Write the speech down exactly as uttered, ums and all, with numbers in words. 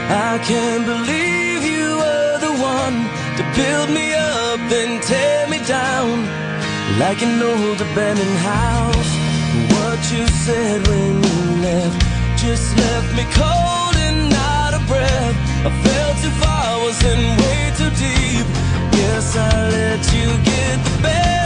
I can't believe you were the one to build me up then tear me down like an old abandoned house. What you said when you left just left me cold and out of breath. I fell too far, was in way too deep. Guess I let you get the best